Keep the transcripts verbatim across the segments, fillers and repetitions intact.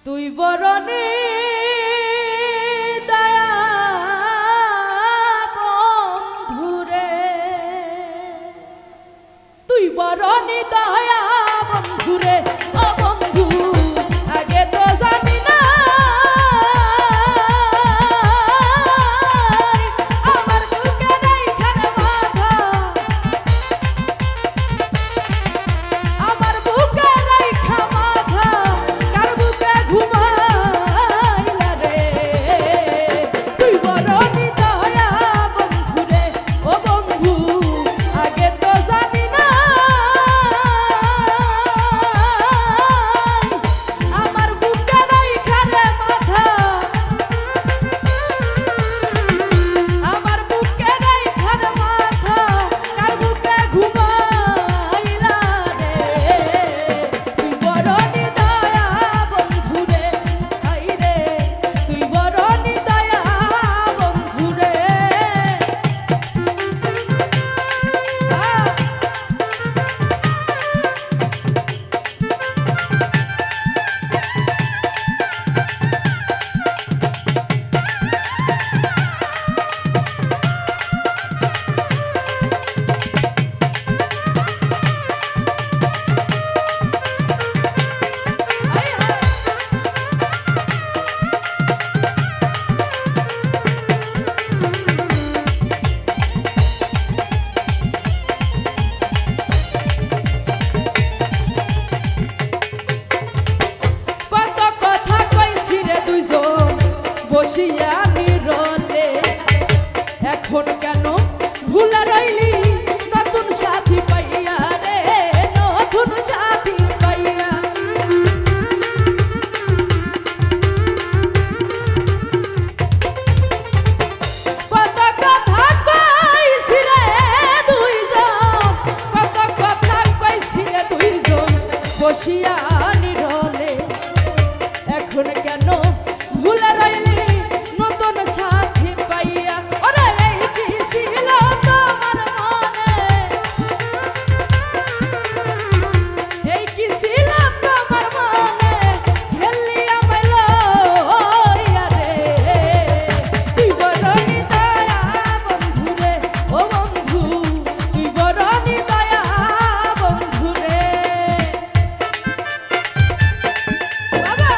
তুই বরণে দয়া বন্ধুরে, তুই বরণে দয়া বন্ধুরে। ও বন্ধু আগে তো জানি না আমার বুকে রাইখার মাথা, আমার বুকে রাইখা মাথা কার বুকে ঘুমাইলা রে। তুই বরণে দয়া বন্ধুরে। ও বন্ধু আগে তো জানি না আমার বুকে রাইখা রে মাথা, আমার বুকে রাইখা রে মাথা কার বুকে ঘুমাইলা রে। তুই বরণে দয়া বন্ধুরে, হাই রে তুই বরণে দয়া বন্ধুরে। হাই হাই কত কথা কইছি রে দুইজন বসিয়া নিরলে, এখন কেন ভুলে রইলি নতুন সাথী পাইয়া রে, নতুন সাথী পাইয়া। কত কথা কইছি রে দুইজন, কত কথা কইছি রে দুইজন বসিয়া নিরলে, এখন কেন ভুলে রইলি নতুন সাথী পাইয়া। ওরে এই কি ছিল তোমার মনে, এই কি ছিল তোমার মনে, হেলি আমায় লইয়া রে। তুই বরণে দয়া বন্ধুরে। ও বন্ধু তুই বরণে দয়া বন্ধুরে। বাবা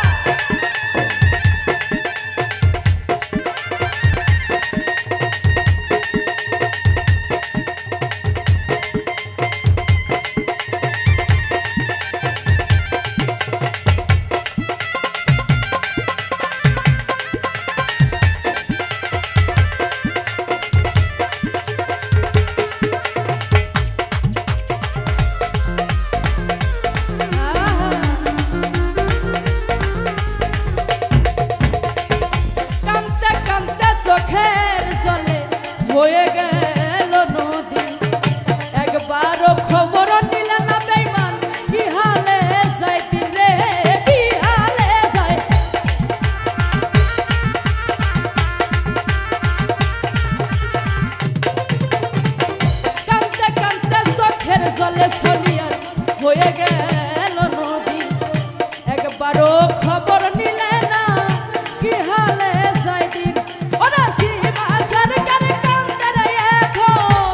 কান্তে কান্তে চোখের জলে হয়ে গেল নদী, একবারও খবর নিলে না বেঈমান কি হালে যায় দিন রে, কি হালে যায়। কান্তে কান্তে চোখের জলে সলিয়ার হয়ে গেল নদী, একবারও খবর নিলে না কি হালে যায় দিন। ওরা সীমা সরকার কান্দে রে এখন,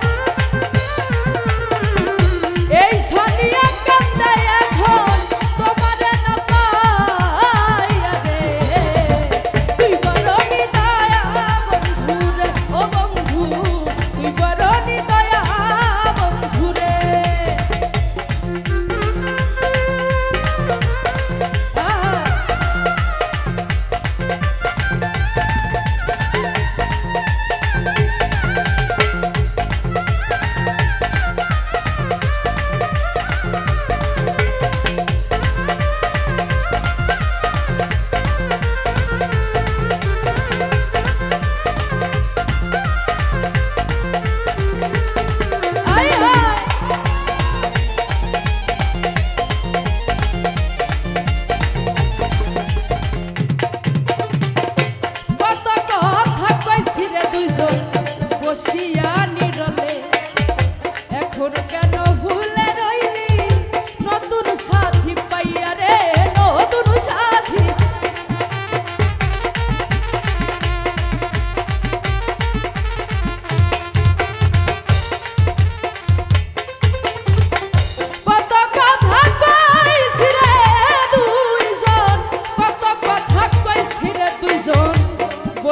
এই সনিয়া কান্দে এখন তোমারে না পাইয়া রে। তুই বরণে দয়া বন্ধুরে। ও বন্ধু তুই বরণে দয়া বন্ধুরে। আহা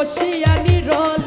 বসিয়া নিরল